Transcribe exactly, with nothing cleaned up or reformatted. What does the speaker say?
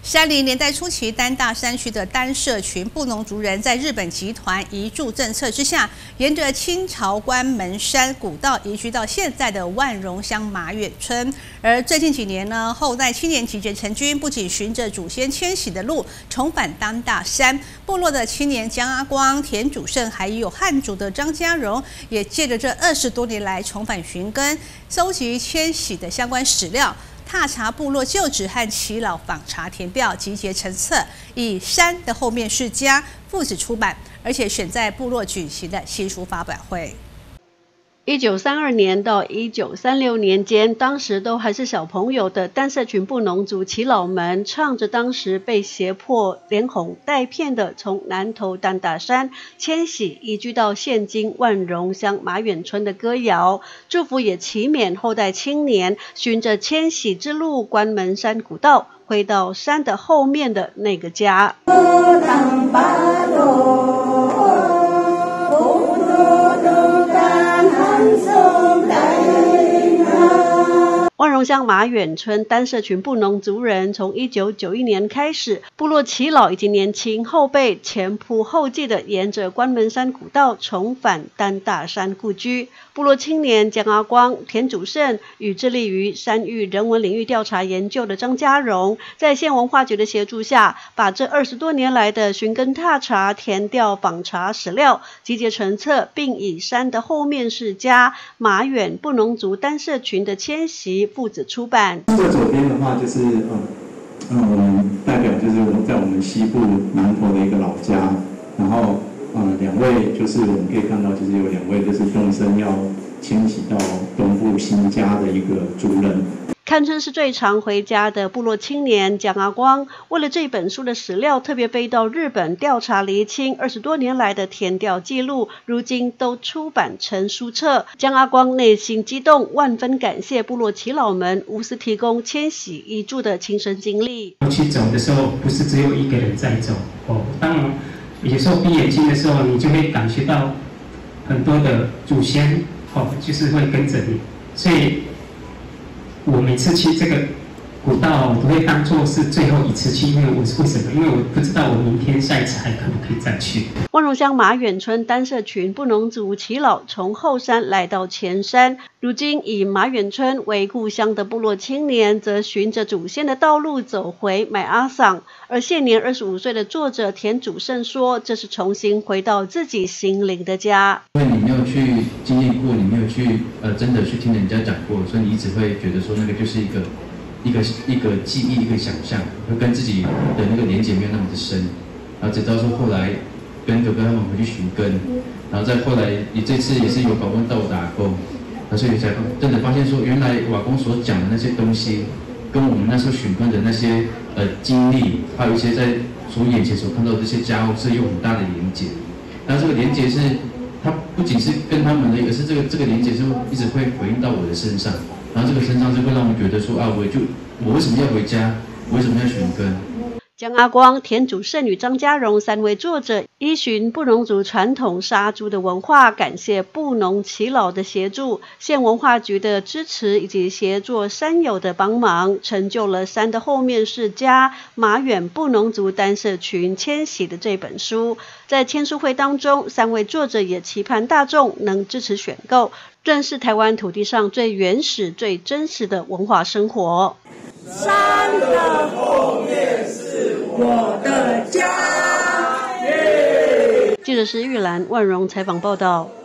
山林年代初期，丹大山区的丹社群布农族人在日本集团移住政策之下，沿着清朝关门山古道移居到现在的万荣乡马远村。而最近几年呢，后代青年集结成军，不仅循着祖先迁徙的路重返丹大山，部落的青年江阿光、田主胜，还有汉族的张家荣，也借着这二十多年来重返寻根，搜集迁徙的相关史料。 踏查部落旧址和耆老访查田调，集结成册，以《山的后面是家》父子出版，而且选在部落举行的新书发表会。 一九三二年到一九三六年间，当时都还是小朋友的丹社群布农族耆老们，唱着当时被胁迫连哄带骗的从南投丹大山迁徙移居到现今万荣乡马远村的歌谣，祝福也祈勉后代青年循着迁徙之路关门山古道，回到山的后面的那个家。 万荣乡马远村丹社群布农族人从一九九一年开始，部落耆老以及年轻后辈前仆后继的沿着关门山古道重返丹大山故居。部落青年江阿光、田主胜与致力于山域人文领域调查研究的张家荣，在县文化局的协助下，把这二十多年来的寻根踏查、田调访查史料集结成册，并以山的后面是家马远布农族丹社群的迁徙 父子出版。 这左边的话就是呃呃，我们代表就是我们在我们西部南投的一个老家，然后呃两位就是我们可以看到，就是有两位就是动身要迁徙到东部新家的一个族人。 堪称是最常回家的部落青年江阿光，为了这本书的史料，特别飞到日本调查厘清二十多年来的田调记录，如今都出版成书册。江阿光内心激动，万分感谢部落耆老们无私提供迁徙移住的亲身经历。 去走的时候，不是只有一个人在走哦。当有时候闭眼睛的时候，你就会感觉到很多的祖先哦，就是会跟着你，所以 我每次去这个古道，都会当作是最后一次去，因为我为什么？因为我不知道我明天下一次还可不可以再去。 万荣乡马远村丹社群布农族耆老从后山来到前山，如今以马远村为故乡的部落青年，则循着祖先的道路走回买阿桑。而现年二十五岁的作者田主胜说，这是重新回到自己心灵的家。 因为你没有去经历过，你没有去呃真的去听人家讲过，所以你一直会觉得说那个就是一个。 一个一个记忆，一个想象，会跟自己的那个连结没有那么的深，然后直到说后来跟哥哥他们回去寻根，然后再后来你这次也是有访问到打工，然后所以才真的发现说，原来瓦工所讲的那些东西，跟我们那时候寻根的那些呃经历，还有一些在所眼前所看到的这些家伙是有很大的连结，然后这个连结是它不仅是跟他们的，而是这个这个连结是一直会回应到我的身上。 然后这个身上就会让我觉得说啊，我就我为什么要回家？我为什么要寻根？ 江阿光、田主胜与张家荣三位作者依循布农族传统杀猪的文化，感谢布农耆老的协助、县文化局的支持以及协作山友的帮忙，成就了《山的后面是家》马远布农族丹社群迁徙的这本书。在签书会当中，三位作者也期盼大众能支持选购， 认识台湾土地上最原始、最真实的文化生活。 山的后面是我的家。 记者施玉兰、万荣采访报道。